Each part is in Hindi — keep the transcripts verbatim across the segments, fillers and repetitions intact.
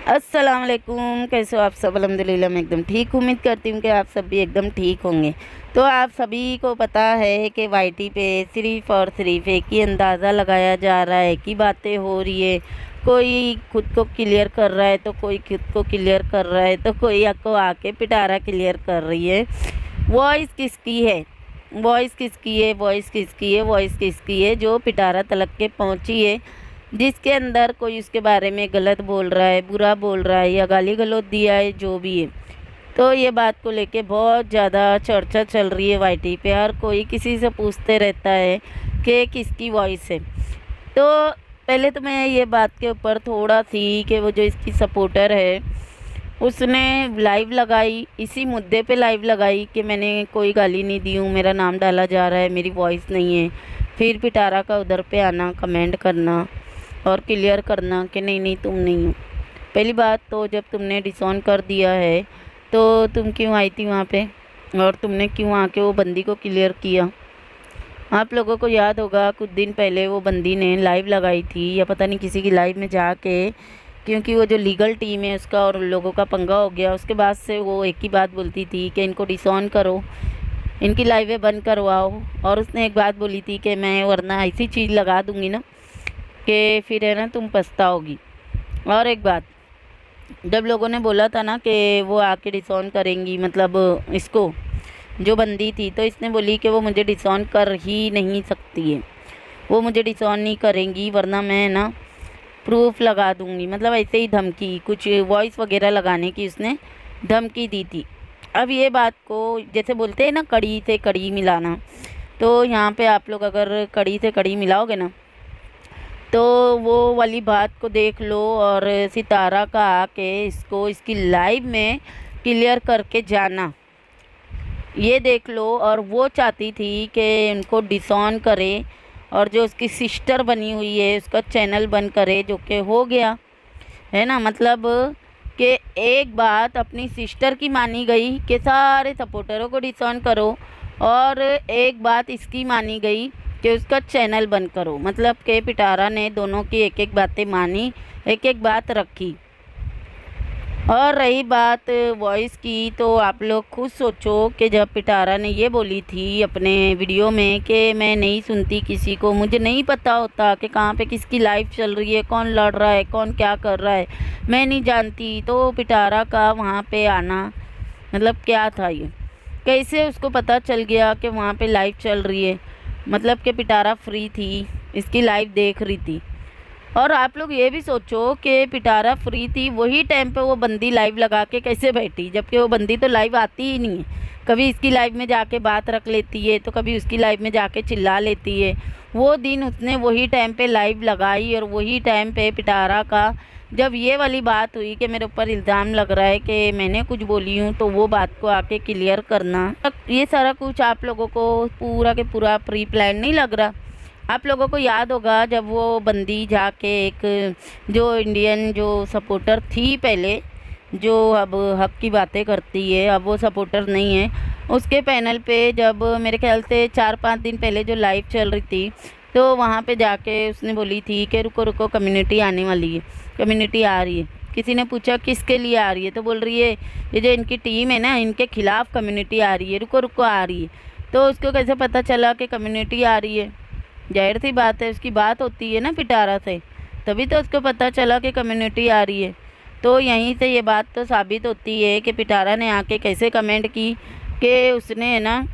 अस्सलाम वालेकुम। कैसे हो आप सब? अल्हम्दुलिल्लाह मैं एकदम ठीक। उम्मीद करती हूँ कि आप सब भी एकदम ठीक होंगे। तो आप सभी को पता है कि वाईटी पे सिर्फ़ और सिर्फ एक ही अंदाज़ा लगाया जा रहा है, एक ही बातें हो रही है। कोई खुद को क्लियर कर रहा है तो कोई खुद को क्लियर कर रहा है तो कोई आपको आके पिटारा क्लियर कर रही है। वॉइस किसकी है? वॉइस किसकी है? वॉइस किसकी है? वॉइस किसकी है जो पिटारा तलक के पहुँची है, जिसके अंदर कोई उसके बारे में गलत बोल रहा है, बुरा बोल रहा है या गाली गलौज दिया है, जो भी है। तो ये बात को लेके बहुत ज़्यादा चर्चा चल रही है वाईटी पे। हर कोई किसी से पूछते रहता है कि किसकी वॉइस है। तो पहले तो मैं ये बात के ऊपर थोड़ा सी कि वो जो इसकी सपोर्टर है उसने लाइव लगाई, इसी मुद्दे पे लाइव लगाई कि मैंने कोई गाली नहीं दी हूँ, मेरा नाम डाला जा रहा है, मेरी वॉइस नहीं है। फिर पिटारा का उधर पे आना, कमेंट करना और क्लियर करना कि नहीं नहीं तुम नहीं हो। पहली बात तो जब तुमने डिसऑन कर दिया है तो तुम क्यों आई थी वहाँ पे, और तुमने क्यों आके वो बंदी को क्लियर किया? आप लोगों को याद होगा कुछ दिन पहले वो बंदी ने लाइव लगाई थी, या पता नहीं किसी की लाइव में जाके, क्योंकि वो जो लीगल टीम है उसका और उन लोगों का पंगा हो गया। उसके बाद से वो एक ही बात बोलती थी कि इनको डिसऑन करो, इनकी लाइवें बंद करवाओ। और उसने एक बात बोली थी कि मैं वरना ऐसी चीज़ लगा दूँगी ना कि फिर है ना तुम पछताओगी। और एक बात, जब लोगों ने बोला था ना कि वो आके डिसऑन करेंगी, मतलब इसको जो बंदी थी, तो इसने बोली कि वो मुझे डिसऑन कर ही नहीं सकती है, वो मुझे डिसऑन नहीं करेंगी वरना मैं ना प्रूफ लगा दूंगी। मतलब ऐसे ही धमकी, कुछ वॉइस वगैरह लगाने की उसने धमकी दी थी। अब ये बात को जैसे बोलते हैं ना कड़ी से कड़ी मिलाना, तो यहाँ पे आप लोग अगर कड़ी से कड़ी मिलाओगे ना तो वो वाली बात को देख लो और सितारा का आके इसको इसकी लाइव में क्लियर करके जाना, ये देख लो। और वो चाहती थी कि उनको डिसऑन करे और जो उसकी सिस्टर बनी हुई है उसका चैनल बंद करे, जो कि हो गया है ना। मतलब कि एक बात अपनी सिस्टर की मानी गई कि सारे सपोर्टरों को डिसऑन करो, और एक बात इसकी मानी गई कि उसका चैनल बंद करो। मतलब कि पिटारा ने दोनों की एक एक बातें मानी, एक एक बात रखी। और रही बात वॉइस की, तो आप लोग खुद सोचो कि जब पिटारा ने ये बोली थी अपने वीडियो में कि मैं नहीं सुनती किसी को, मुझे नहीं पता होता कि कहाँ पे किसकी लाइफ चल रही है, कौन लड़ रहा है, कौन क्या कर रहा है, मैं नहीं जानती। तो पिटारा का वहाँ पे आना मतलब क्या था? ये कैसे उसको पता चल गया कि वहाँ पे लाइव चल रही है? मतलब कि पिटारा फ्री थी, इसकी लाइव देख रही थी। और आप लोग ये भी सोचो कि पिटारा फ्री थी, वही टाइम पे वो बंदी लाइव लगा के कैसे बैठी, जबकि वो बंदी तो लाइव आती ही नहीं है। कभी इसकी लाइव में जाके बात रख लेती है तो कभी उसकी लाइव में जाके चिल्ला लेती है। वो दिन उसने वही टाइम पे लाइव लगाई, और वही टाइम पे पिटारा का जब ये वाली बात हुई कि मेरे ऊपर इल्ज़ाम लग रहा है कि मैंने कुछ बोली हूँ, तो वो बात को आके क्लियर करना, ये सारा कुछ आप लोगों को पूरा के पूरा प्री प्लान नहीं लग रहा? आप लोगों को याद होगा जब वो बंदी जाके एक जो इंडियन जो सपोर्टर थी पहले, जो अब हक की बातें करती है, अब वो सपोर्टर नहीं है, उसके पैनल पे जब मेरे ख्याल से चार पाँच दिन पहले जो लाइव चल रही थी, तो वहाँ पे जाके उसने बोली थी कि रुको रुको कम्युनिटी आने वाली है, कम्युनिटी आ रही है। किसी ने पूछा किसके लिए आ रही है, तो बोल रही है ये जो इनकी टीम है ना, इनके खिलाफ कम्युनिटी आ रही है, रुको रुको आ रही है। तो उसको कैसे पता चला कि कम्युनिटी आ रही है? जाहिर सी बात है, उसकी बात होती है ना पिटारा से, तभी तो उसको पता चला कि कम्युनिटी आ रही है। तो यहीं से ये बात तो साबित होती है कि पिटारा ने आके कैसे कमेंट की कि उसने है ना,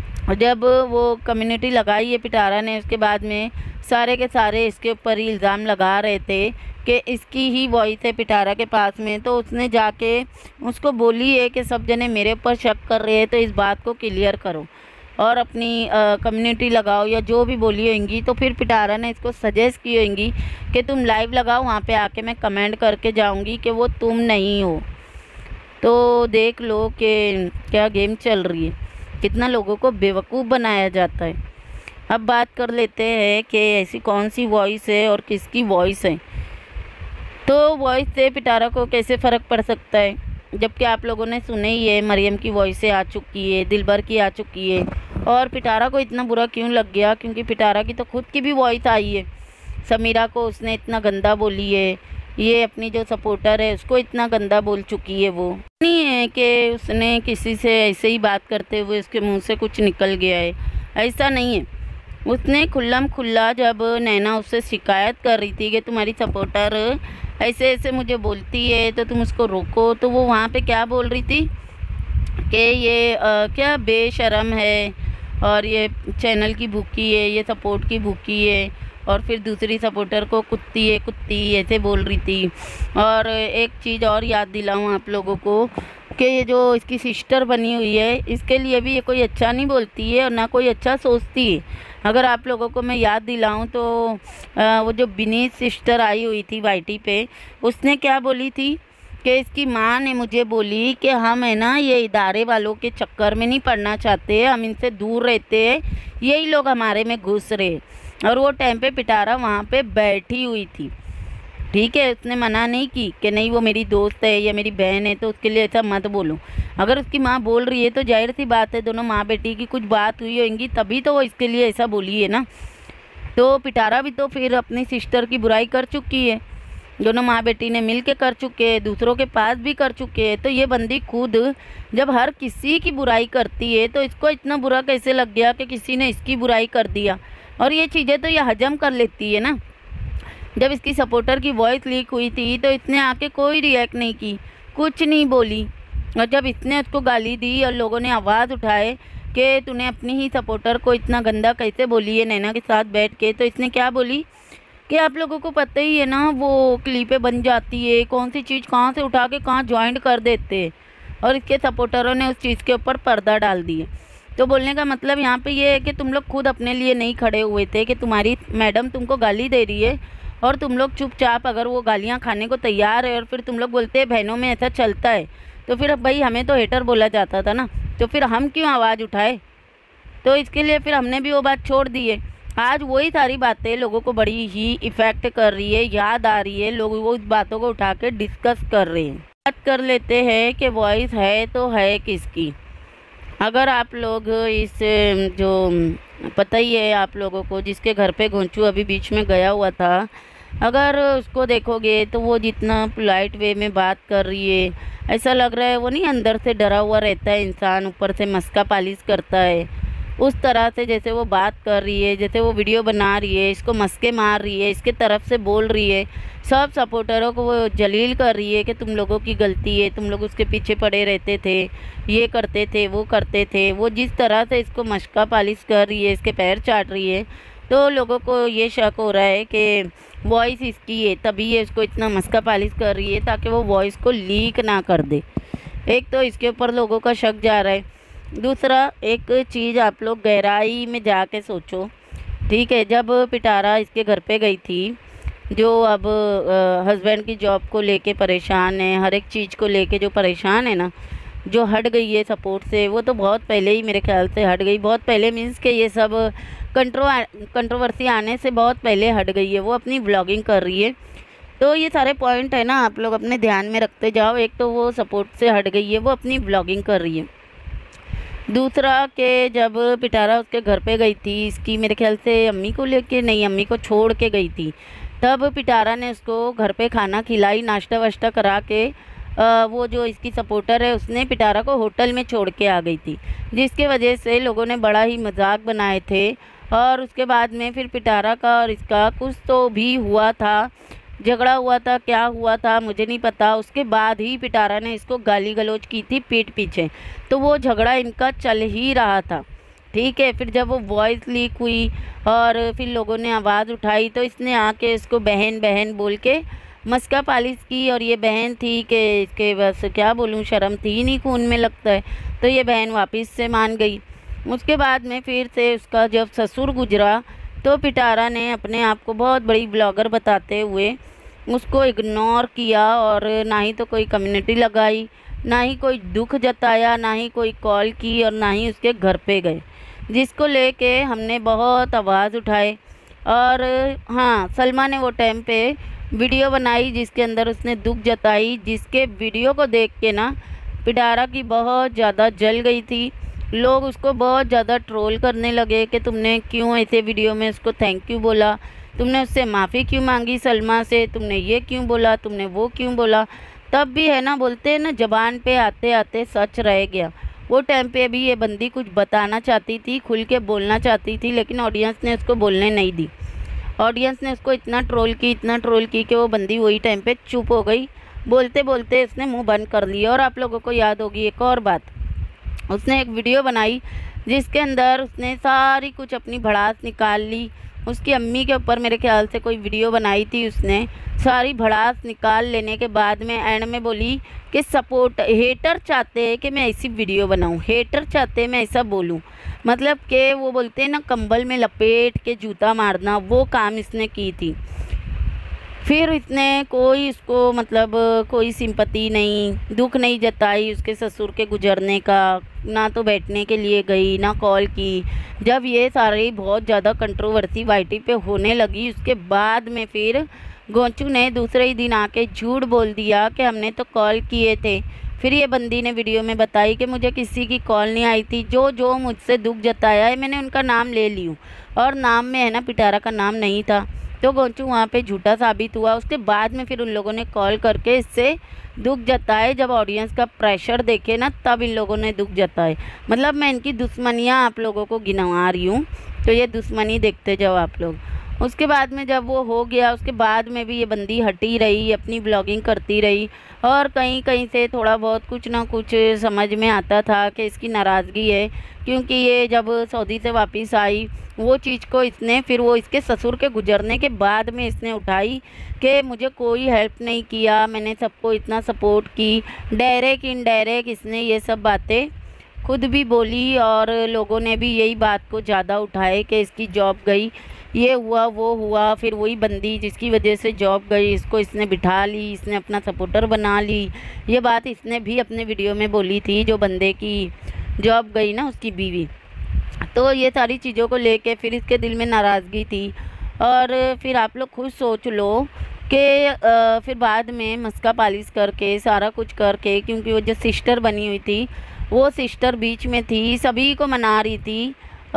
जब वो कम्युनिटी लगाई है पिटारा ने, उसके बाद में सारे के सारे इसके ऊपर ही इल्ज़ाम लगा रहे थे कि इसकी ही वॉइस है पिटारा के पास में। तो उसने जाके उसको बोली है कि सब जने मेरे ऊपर शक कर रहे हैं, तो इस बात को क्लियर करो और अपनी कम्युनिटी लगाओ, या जो भी बोली होंगी। तो फिर पिटारा ने इसको सजेस्ट की होंगी कि तुम लाइव लगाओ, वहाँ पे आके मैं कमेंट करके जाऊँगी कि वो तुम नहीं हो। तो देख लो कि क्या गेम चल रही है, कितना लोगों को बेवकूफ़ बनाया जाता है। अब बात कर लेते हैं कि ऐसी कौन सी वॉइस है और किसकी वॉइस है। तो वॉइस से पिटारा को कैसे फ़र्क पड़ सकता है, जबकि आप लोगों ने सुने ही है, मरियम की वॉइसें आ चुकी है, दिलबर की आ चुकी है। और पिटारा को इतना बुरा क्यों लग गया? क्योंकि पिटारा की तो खुद की भी वॉइस आई है, समीरा को उसने इतना गंदा बोली है, ये अपनी जो सपोर्टर है उसको इतना गंदा बोल चुकी है। वो नहीं है कि उसने किसी से ऐसे ही बात करते हुए उसके मुंह से कुछ निकल गया है, ऐसा नहीं है। उसने खुल्लम खुल्ला, जब नैना उससे शिकायत कर रही थी कि तुम्हारी सपोर्टर ऐसे ऐसे मुझे बोलती है तो तुम उसको रोको, तो वो वहाँ पे क्या बोल रही थी कि ये आ, क्या बेशरम है और ये चैनल की भूखी है, ये सपोर्ट की भूखी है, और फिर दूसरी सपोर्टर को कुत्ती है कुत्ती ऐसे बोल रही थी। और एक चीज़ और याद दिलाऊं आप लोगों को कि ये जो इसकी सिस्टर बनी हुई है इसके लिए भी ये कोई अच्छा नहीं बोलती है और ना कोई अच्छा सोचती है। अगर आप लोगों को मैं याद दिलाऊं तो आ, वो जो बिनीत सिस्टर आई हुई थी वाईटी पे, उसने क्या बोली थी कि इसकी माँ ने मुझे बोली कि हम है ना ये इदारे वालों के चक्कर में नहीं पड़ना चाहते, हम इनसे दूर रहते हैं, यही लोग हमारे में घुस रहे। और वो टाइम पे पिटारा वहाँ पे बैठी हुई थी, ठीक है। उसने मना नहीं की कि नहीं वो मेरी दोस्त है या मेरी बहन है तो उसके लिए ऐसा मत बोलो। अगर उसकी माँ बोल रही है तो जाहिर सी बात है दोनों माँ बेटी की कुछ बात हुई होगी तभी तो वो इसके लिए ऐसा बोली है ना। तो पिटारा भी तो फिर अपनी सिस्टर की बुराई कर चुकी है, दोनों माँ बेटी ने मिल के कर चुके हैं, दूसरों के पास भी कर चुके हैं। तो ये बंदी खुद जब हर किसी की बुराई करती है तो इसको इतना बुरा कैसे लग गया कि किसी ने इसकी बुराई कर दिया। और ये चीज़ें तो ये हजम कर लेती है ना। जब इसकी सपोर्टर की वॉइस लीक हुई थी तो इसने आके कोई रिएक्ट नहीं की, कुछ नहीं बोली। और जब इसने उसको गाली दी और लोगों ने आवाज़ उठाए कि तूने अपनी ही सपोर्टर को इतना गंदा कैसे बोली है नैना के साथ बैठ के, तो इसने क्या बोली कि आप लोगों को पता ही है ना वो क्लिपें बन जाती है, कौन सी चीज़ कहाँ से उठा के कहाँ ज्वाइंट कर देते हैं। और इसके सपोर्टरों ने उस चीज़ के ऊपर पर्दा डाल दिए। तो बोलने का मतलब यहाँ पे ये है कि तुम लोग खुद अपने लिए नहीं खड़े हुए थे कि तुम्हारी मैडम तुमको गाली दे रही है और तुम लोग चुपचाप अगर वो गालियाँ खाने को तैयार है और फिर तुम लोग बोलते हैं बहनों में ऐसा चलता है, तो फिर अब भाई हमें तो हेटर बोला जाता था ना, तो फिर हम क्यों आवाज़ उठाए। तो इसके लिए फिर हमने भी वो बात छोड़ दी है। आज वही सारी बातें लोगों को बड़ी ही इफ़ेक्ट कर रही है, याद आ रही है, लोग वो इस बातों को उठा के डिस्कस कर रहे हैं। बात कर लेते हैं कि वॉइस है तो है किसकी। अगर आप लोग इस जो पता ही है आप लोगों को जिसके घर पे घोंचू अभी बीच में गया हुआ था, अगर उसको देखोगे तो वो जितना पोलाइट वे में बात कर रही है ऐसा लग रहा है वो नहीं अंदर से डरा हुआ रहता है इंसान, ऊपर से मस्का पालिश करता है, उस तरह से जैसे वो बात कर रही है, जैसे वो वीडियो बना रही है, इसको मस्के मार रही है, इसके तरफ से बोल रही है, सब सपोर्टरों को वो जलील कर रही है कि तुम लोगों की गलती है, तुम लोग उसके पीछे पड़े रहते थे, ये करते थे वो करते थे। वो जिस तरह से इसको मस्का पालिश कर रही है, इसके पैर चाट रही है, तो लोगों को ये शक हो रहा है कि वॉइस इसकी है, तभी ये इसको इतना मस्का पालिश कर रही है ताकि वो वॉइस को लीक ना कर दे। एक तो इसके ऊपर लोगों का शक जा रहा है। दूसरा एक चीज़ आप लोग गहराई में जाके सोचो, ठीक है। जब पिटारा इसके घर पे गई थी, जो अब हस्बैंड की जॉब को लेके परेशान है, हर एक चीज़ को लेके जो परेशान है ना, जो हट गई है सपोर्ट से, वो तो बहुत पहले ही मेरे ख्याल से हट गई। बहुत पहले मीन्स कि ये सब कंट्रो कंट्रोवर्सी आने से बहुत पहले हट गई है। वो अपनी व्लॉगिंग कर रही है। तो ये सारे पॉइंट है ना आप लोग अपने ध्यान में रखते जाओ। एक तो वो सपोर्ट से हट गई है, वो अपनी व्लॉगिंग कर रही है। दूसरा कि जब पिटारा उसके घर पे गई थी, इसकी मेरे ख्याल से अम्मी को लेके नहीं, अम्मी को छोड़ के गई थी, तब पिटारा ने उसको घर पे खाना खिलाई, नाश्ता वाश्ता करा के आ, वो जो इसकी सपोर्टर है उसने पिटारा को होटल में छोड़ के आ गई थी, जिसके वजह से लोगों ने बड़ा ही मजाक बनाए थे। और उसके बाद में फिर पिटारा का और इसका कुछ तो भी हुआ था, झगड़ा हुआ था, क्या हुआ था मुझे नहीं पता। उसके बाद ही पिटारा ने इसको गाली गलौज की थी पीठ पीछे, तो वो झगड़ा इनका चल ही रहा था, ठीक है। फिर जब वो वॉइस लीक हुई और फिर लोगों ने आवाज़ उठाई तो इसने आके इसको बहन बहन बोल के मस्का पालिश की। और ये बहन थी कि इसके बस क्या बोलूँ, शर्म थी नहीं, खून में लगता है, तो ये बहन वापस से मान गई। उसके बाद में फिर से उसका जब ससुर गुजरा तो पिटारा ने अपने आप को बहुत बड़ी ब्लॉगर बताते हुए उसको इग्नोर किया, और ना ही तो कोई कम्युनिटी लगाई, ना ही कोई दुख जताया, ना ही कोई कॉल की, और ना ही उसके घर पे गए, जिसको लेके हमने बहुत आवाज़ उठाए। और हाँ, सलमा ने वो टाइम पे वीडियो बनाई जिसके अंदर उसने दुख जताई, जिसके वीडियो को देख के ना पिटारा की बहुत ज़्यादा जल गई थी। लोग उसको बहुत ज़्यादा ट्रोल करने लगे कि तुमने क्यों ऐसे वीडियो में उसको थैंक यू बोला, तुमने उससे माफ़ी क्यों मांगी सलमा से, तुमने ये क्यों बोला, तुमने वो क्यों बोला। तब भी है ना, बोलते हैं ना, ज़बान पे आते आते सच रह गया। वो टाइम पे भी ये बंदी कुछ बताना चाहती थी, खुल के बोलना चाहती थी, लेकिन ऑडियंस ने उसको बोलने नहीं दी। ऑडियंस ने उसको इतना ट्रोल की, इतना ट्रोल की कि वो बंदी वही टाइम पे चुप हो गई। बोलते बोलते उसने मुंह बंद कर लिया। और आप लोगों को याद होगी एक और बात, उसने एक वीडियो बनाई जिसके अंदर उसने सारी कुछ अपनी भड़ास निकाल ली। उसकी अम्मी के ऊपर मेरे ख्याल से कोई वीडियो बनाई थी उसने, सारी भड़ास निकाल लेने के बाद में एंड में बोली कि सपोर्ट हेटर चाहते हैं कि मैं ऐसी वीडियो बनाऊं, हेटर चाहते हैं मैं ऐसा बोलूं। मतलब कि वो बोलते हैं ना, कंबल में लपेट के जूता मारना, वो काम इसने की थी। फिर इसने कोई इसको मतलब कोई सिंपैथी नहीं, दुख नहीं जताई उसके ससुर के गुजरने का, ना तो बैठने के लिए गई, ना कॉल की। जब ये सारी बहुत ज़्यादा कंट्रोवर्सी वाईटी पे होने लगी, उसके बाद में फिर गोंचू ने दूसरे ही दिन आके झूठ बोल दिया कि हमने तो कॉल किए थे। फिर ये बंदी ने वीडियो में बताई कि मुझे किसी की कॉल नहीं आई थी, जो जो मुझसे दुख जताया है मैंने उनका नाम ले ली हूँ, और नाम में है ना पिटारा का नाम नहीं था। तो गोंचू वहाँ पे झूठा साबित हुआ। उसके बाद में फिर उन लोगों ने कॉल करके इससे दुख जताए। जब ऑडियंस का प्रेशर देखे ना, तब इन लोगों ने दुख जताए। मतलब मैं इनकी दुश्मनियाँ आप लोगों को गिनवा रही हूँ, तो ये दुश्मनी देखते जाओ आप लोग। उसके बाद में जब वो हो गया, उसके बाद में भी ये बंदी हटी रही, अपनी ब्लॉगिंग करती रही, और कहीं कहीं से थोड़ा बहुत कुछ ना कुछ समझ में आता था कि इसकी नाराज़गी है, क्योंकि ये जब सऊदी से वापस आई वो चीज़ को इसने फिर वो इसके ससुर के गुजरने के बाद में इसने उठाई कि मुझे कोई हेल्प नहीं किया, मैंने सबको इतना सपोर्ट की। डायरेक्ट इनडायरेक्ट इसने ये सब बातें खुद भी बोली, और लोगों ने भी यही बात को ज़्यादा उठाए कि इसकी जॉब गई, ये हुआ वो हुआ। फिर वही बंदी जिसकी वजह से जॉब गई, इसको इसने बिठा ली, इसने अपना सपोर्टर बना ली। ये बात इसने भी अपने वीडियो में बोली थी, जो बंदे की जॉब गई ना, उसकी बीवी। तो ये सारी चीज़ों को लेके फिर इसके दिल में नाराज़गी थी। और फिर आप लोग खुद सोच लो कि फिर बाद में मस्का पालिश करके सारा कुछ करके, क्योंकि वो जो सिस्टर बनी हुई थी वो सिस्टर बीच में थी, सभी को मना रही थी।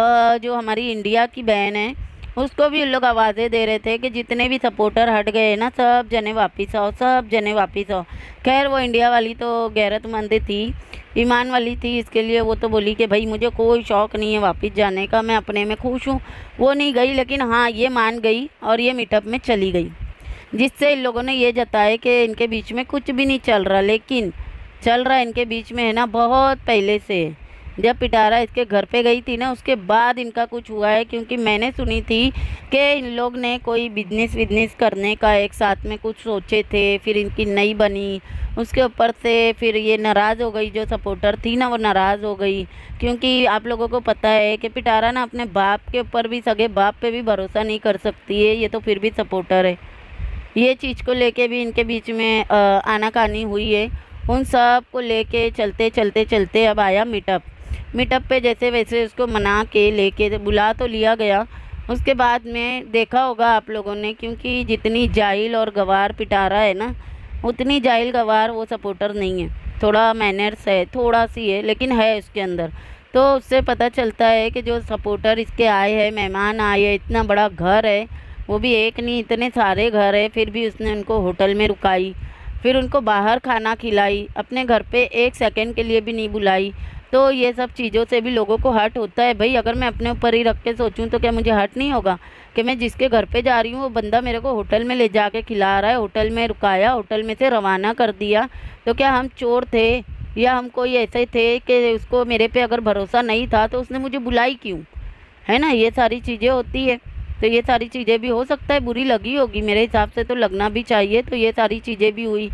जो हमारी इंडिया की बहन है उसको भी उन लोग आवाज़ें दे रहे थे कि जितने भी सपोर्टर हट गए ना, सब जने वापस आओ, सब जने वापस आओ। खैर वो इंडिया वाली तो गैरतमंद थी, ईमान वाली थी, इसके लिए वो तो बोली कि भाई मुझे कोई शौक़ नहीं है वापस जाने का, मैं अपने में खुश हूँ। वो नहीं गई, लेकिन हाँ ये मान गई और ये मीटअप में चली गई, जिससे इन लोगों ने ये जताया कि इनके बीच में कुछ भी नहीं चल रहा। लेकिन चल रहा इनके बीच में है ना, बहुत पहले से। जब पिटारा इसके घर पे गई थी ना, उसके बाद इनका कुछ हुआ है, क्योंकि मैंने सुनी थी कि इन लोग ने कोई बिजनेस विजनेस करने का एक साथ में कुछ सोचे थे, फिर इनकी नहीं बनी। उसके ऊपर से फिर ये नाराज़ हो गई, जो सपोर्टर थी ना वो नाराज़ हो गई, क्योंकि आप लोगों को पता है कि पिटारा ना अपने बाप के ऊपर भी, सगे बाप पे भी भरोसा नहीं कर सकती है, ये तो फिर भी सपोर्टर है। ये चीज़ को लेके भी इनके बीच में आनाकानी हुई है। उन सब को लेके चलते चलते चलते अब आया मीटअप। मीटअप पे जैसे वैसे उसको मना के लेके बुला तो लिया गया। उसके बाद में देखा होगा आप लोगों ने, क्योंकि जितनी जाहिल और गवार पिटारा है ना, उतनी जाहिल गवार वो सपोर्टर नहीं है। थोड़ा मैनर्स है, थोड़ा सी है, लेकिन है उसके अंदर। तो उससे पता चलता है कि जो सपोर्टर इसके आए हैं, मेहमान आए हैं, इतना बड़ा घर है, वो भी एक नहीं इतने सारे घर है, फिर भी उसने उनको होटल में रुकाई, फिर उनको बाहर खाना खिलाई, अपने घर पे एक सेकंड के लिए भी नहीं बुलाई। तो ये सब चीज़ों से भी लोगों को हर्ट होता है। भाई अगर मैं अपने ऊपर ही रख के सोचूं तो क्या मुझे हर्ट नहीं होगा कि मैं जिसके घर पे जा रही हूँ वो बंदा मेरे को होटल में ले जाके खिला रहा है, होटल में रुकाया, होटल में से रवाना कर दिया। तो क्या हम चोर थे, या हम कोई ऐसे थे कि उसको मेरे पे अगर भरोसा नहीं था तो उसने मुझे बुलाई क्यों, है ना। ये सारी चीज़ें होती है। तो ये सारी चीज़ें भी हो सकता है बुरी लगी होगी, मेरे हिसाब से तो लगना भी चाहिए। तो ये सारी चीज़ें भी हुई।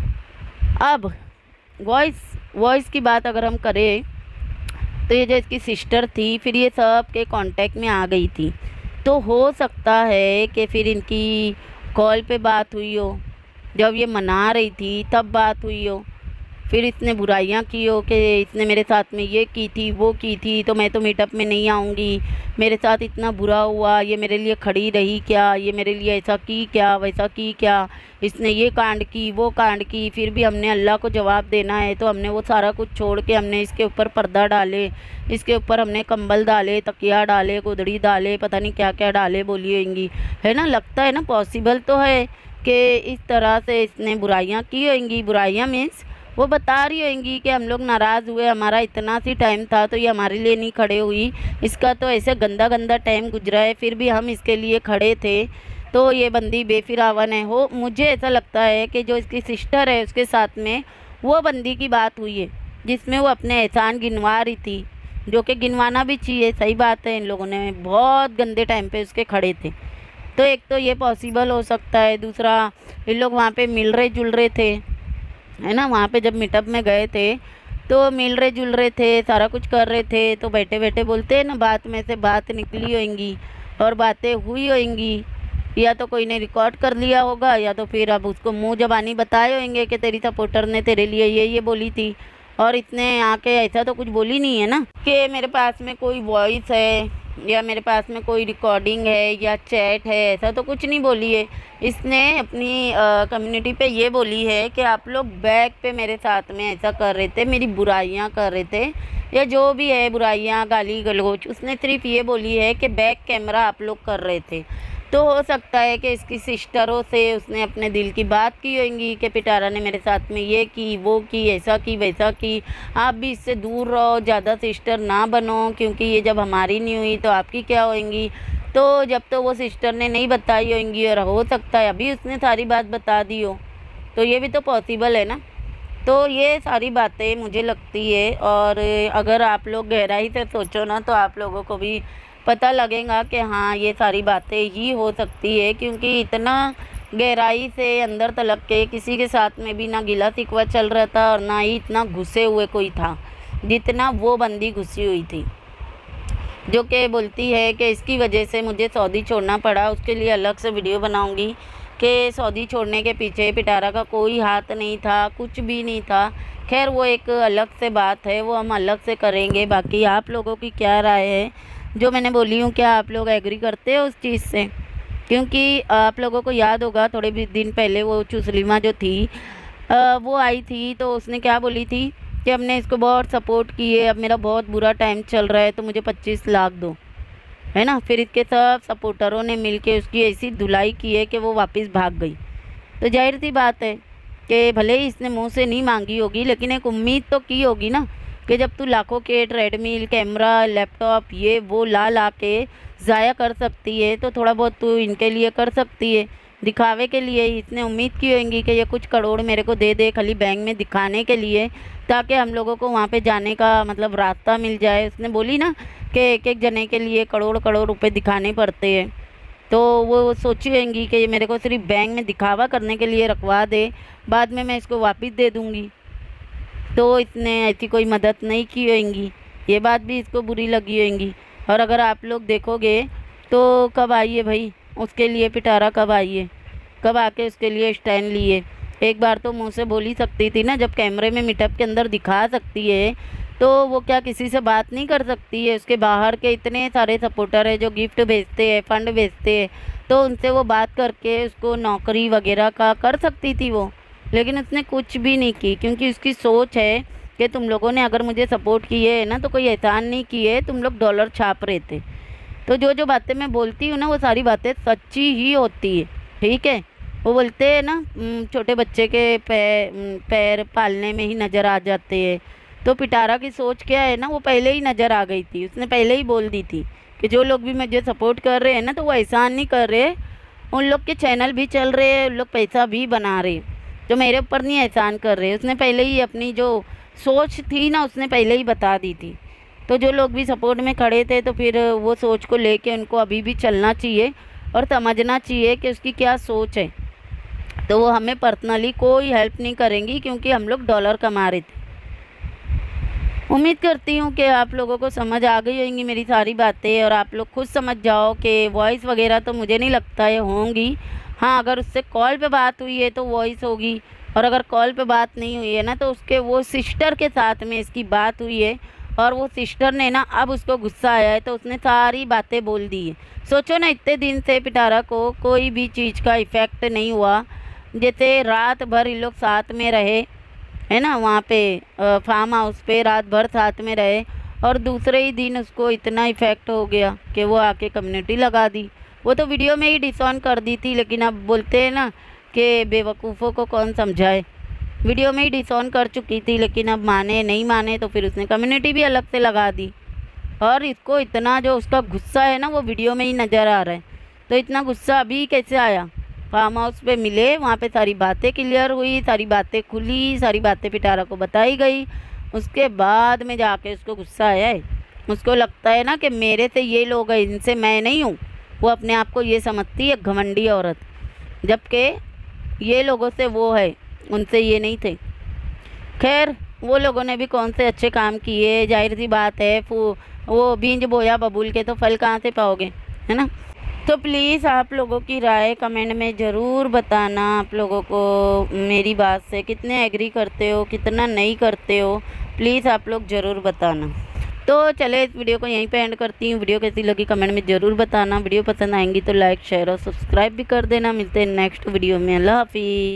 अब वॉइस वॉइस की बात अगर हम करें तो ये जो इसकी सिस्टर थी, फिर ये सब के कांटेक्ट में आ गई थी। तो हो सकता है कि फिर इनकी कॉल पे बात हुई हो, जब ये मना रही थी तब बात हुई हो। फिर इसने बुराइयां की हो कि इसने मेरे साथ में ये की थी वो की थी, तो मैं तो मीटअप में नहीं आऊँगी, मेरे साथ इतना बुरा हुआ, ये मेरे लिए खड़ी रही क्या, ये मेरे लिए ऐसा की क्या वैसा की क्या, इसने ये कांड की वो कांड की। फिर भी हमने अल्लाह को जवाब देना है, तो हमने वो सारा कुछ छोड़ के हमने इसके ऊपर पर्दा डाले, इसके ऊपर हमने कंबल डाले, तकिया डाले, गोदड़ी डाले, पता नहीं क्या क्या डाले बोली होंगी, है ना। लगता है ना पॉसिबल तो है कि इस तरह से इसने बुराइयां की होंगी। बुराइयां मीन्स वो बता रही होंगी कि हम लोग नाराज़ हुए, हमारा इतना सी टाइम था तो ये हमारे लिए नहीं खड़े हुई, इसका तो ऐसे गंदा गंदा टाइम गुजरा है फिर भी हम इसके लिए खड़े थे, तो ये बंदी बेफिरावन है। हो मुझे ऐसा लगता है कि जो इसकी सिस्टर है उसके साथ में वो बंदी की बात हुई है जिसमें वो अपने एहसान गिनवा रही थी, जो कि गिनवाना भी चाहिए, सही बात है। इन लोगों ने बहुत गंदे टाइम पे उसके खड़े थे, तो एक तो ये पॉसिबल हो सकता है। दूसरा, इन लोग वहाँ पे मिल रहे जुल रहे थे, है ना, वहाँ पे जब मीटअप में गए थे तो मिल रहे जुल रहे थे, सारा कुछ कर रहे थे, तो बैठे बैठे बोलते हैं ना बात में से बात निकली होंगी और बातें हुई होंगी, या तो कोई ने रिकॉर्ड कर लिया होगा या तो फिर अब उसको मुंह ज़बानी बताए होंगे कि तेरी सपोर्टर ने तेरे लिए ये ये बोली थी, और इतने आके ऐसा तो कुछ बोली नहीं है ना कि मेरे पास में कोई वॉइस है या मेरे पास में कोई रिकॉर्डिंग है या चैट है, ऐसा तो कुछ नहीं बोली है। इसने अपनी कम्युनिटी पे ये बोली है कि आप लोग बैक पे मेरे साथ में ऐसा कर रहे थे, मेरी बुराइयां कर रहे थे, या जो भी है बुराइयां गाली गलौज, उसने सिर्फ ये बोली है कि बैक कैमरा आप लोग कर रहे थे। तो हो सकता है कि इसकी सिस्टरों से उसने अपने दिल की बात की होगी कि पिटारा ने मेरे साथ में ये की वो की, ऐसा की वैसा की, आप भी इससे दूर रहो, ज़्यादा सिस्टर ना बनो, क्योंकि ये जब हमारी नहीं हुई तो आपकी क्या होंगी। तो जब तो वो सिस्टर ने नहीं बताई होंगी और हो सकता है अभी उसने सारी बात बता दी हो, तो ये भी तो पॉसिबल है ना। तो ये सारी बातें मुझे लगती है, और अगर आप लोग गहराई से सोचो ना तो आप लोगों को भी पता लगेगा कि हाँ ये सारी बातें ही हो सकती है, क्योंकि इतना गहराई से अंदर तलक के किसी के साथ में भी ना गिला शिकवा चल रहा था और ना ही इतना घुसे हुए कोई था जितना वो बंदी घुसी हुई थी, जो कि बोलती है कि इसकी वजह से मुझे सऊदी छोड़ना पड़ा। उसके लिए अलग से वीडियो बनाऊंगी कि सऊदी छोड़ने के पीछे पिटारा का कोई हाथ नहीं था, कुछ भी नहीं था। खैर वो एक अलग से बात है, वो हम अलग से करेंगे। बाकी आप लोगों की क्या राय है जो मैंने बोली हूँ, क्या आप लोग एग्री करते हो उस चीज़ से? क्योंकि आप लोगों को याद होगा थोड़े भी दिन पहले वो चुसलिमा जो थी आ, वो आई थी, तो उसने क्या बोली थी कि हमने इसको बहुत सपोर्ट किए, अब मेरा बहुत बुरा टाइम चल रहा है तो मुझे पच्चीस लाख दो, है ना। फिर इसके सब सपोर्टरों ने मिलके उसकी ऐसी धुलाई की है कि वो वापस भाग गई। तो जाहिर सी बात है कि भले ही इसने मुंह से नहीं मांगी होगी, लेकिन एक उम्मीद तो की होगी ना कि जब तू लाखों के ट्रेडमिल, कैमरा, लैपटॉप ये वो ला ला के ज़ाया कर सकती है, तो थोड़ा बहुत तू इनके लिए कर सकती है, दिखावे के लिए। इसने उम्मीद की होगी कि ये कुछ करोड़ मेरे को दे दे खाली बैंक में दिखाने के लिए, ताकि हम लोगों को वहाँ पे जाने का मतलब रास्ता मिल जाए। उसने बोली ना कि एक एक जने के लिए करोड़ करोड़ रुपए दिखाने पड़ते हैं, तो वो सोची होंगी कि ये मेरे को सिर्फ बैंक में दिखावा करने के लिए रखवा दे, बाद में मैं इसको वापस दे दूँगी। तो इसने ऐसी कोई मदद नहीं की होगी, ये बात भी इसको बुरी लगी होगी। और अगर आप लोग देखोगे तो कब आइए भाई उसके लिए पिटारा, कब आइए, कब आके उसके लिए स्टैंड लिए। एक बार तो मुंह से बोल ही सकती थी ना, जब कैमरे में मीटअप के अंदर दिखा सकती है तो वो क्या किसी से बात नहीं कर सकती है? उसके बाहर के इतने सारे सपोर्टर है जो गिफ्ट भेजते हैं, फंड भेजते हैं, तो उनसे वो बात करके उसको नौकरी वगैरह का कर सकती थी वो, लेकिन उसने कुछ भी नहीं की, क्योंकि उसकी सोच है कि तुम लोगों ने अगर मुझे सपोर्ट किए है ना तो कोई एहसान नहीं किए, तुम लोग डॉलर छाप रहे थे। तो जो जो बातें मैं बोलती हूँ ना वो सारी बातें सच्ची ही होती है, ठीक है। वो बोलते हैं ना छोटे बच्चे के पैर पैर पालने में ही नज़र आ जाते हैं, तो पिटारा की सोच क्या है ना, वो पहले ही नज़र आ गई थी, उसने पहले ही बोल दी थी कि जो लोग भी मुझे सपोर्ट कर रहे हैं ना तो वो एहसान नहीं कर रहे, उन लोग के चैनल भी चल रहे हैं, उन लोग पैसा भी बना रहे, जो मेरे ऊपर नहीं एहसान कर रहे। उसने पहले ही अपनी जो सोच थी ना उसने पहले ही बता दी थी। तो जो लोग भी सपोर्ट में खड़े थे तो फिर वो सोच को लेके उनको अभी भी चलना चाहिए और समझना चाहिए कि उसकी क्या सोच है। तो वो हमें पर्सनली कोई हेल्प नहीं करेंगी, क्योंकि हम लोग डॉलर कमा रहे थे। उम्मीद करती हूँ कि आप लोगों को समझ आ गई होंगी मेरी सारी बातें, और आप लोग खुद समझ जाओ कि वॉइस वगैरह तो मुझे नहीं लगता है होंगी। हाँ, अगर उससे कॉल पे बात हुई है तो वॉइस होगी, और अगर कॉल पे बात नहीं हुई है ना तो उसके वो सिस्टर के साथ में इसकी बात हुई है और वो सिस्टर ने ना अब उसको गुस्सा आया है तो उसने सारी बातें बोल दी है। सोचो ना, इतने दिन से पिटारा को कोई भी चीज़ का इफ़ेक्ट नहीं हुआ। जैसे रात भर इन लोग साथ में रहे है ना, वहाँ पे फार्म हाउस पे रात भर साथ में रहे और दूसरे ही दिन उसको इतना इफ़ेक्ट हो गया कि वो आके कम्युनिटी लगा दी। वो तो वीडियो में ही डिसऑन कर दी थी, लेकिन अब बोलते हैं ना कि बेवकूफ़ों को कौन समझाए। वीडियो में ही डिसऑन कर चुकी थी, लेकिन अब माने नहीं माने तो फिर उसने कम्युनिटी भी अलग से लगा दी। और इसको इतना जो उसका गुस्सा है ना वो वीडियो में ही नज़र आ रहा है। तो इतना गुस्सा अभी कैसे आया? फार्म हाउस पे मिले, वहाँ पे सारी बातें क्लियर हुई, सारी बातें खुली, सारी बातें पिटारा को बताई गई। उसके बाद में जाके उसको गुस्सा आया है। उसको लगता है ना कि मेरे से ये लोग हैं, इनसे मैं नहीं हूँ। वो अपने आप को ये समझती है घमंडी औरत, जबकि ये लोगों से वो है, उनसे ये नहीं थे। खैर, वो लोगों ने भी कौन से अच्छे काम किए, जाहिर सी बात है। फू वो बीज बोया बबूल के तो फल कहाँ से पाओगे, है ना। तो प्लीज़ आप लोगों की राय कमेंट में ज़रूर बताना। आप लोगों को मेरी बात से कितने एग्री करते हो, कितना नहीं करते हो, प्लीज़ आप लोग ज़रूर बताना। तो चले इस वीडियो को यहीं पे एंड करती हूँ। वीडियो कैसी लगी कमेंट में ज़रूर बताना। वीडियो पसंद आएंगी तो लाइक शेयर और सब्सक्राइब भी कर देना। मिलते हैं नेक्स्ट वीडियो में। अल्लाह हाफिज़।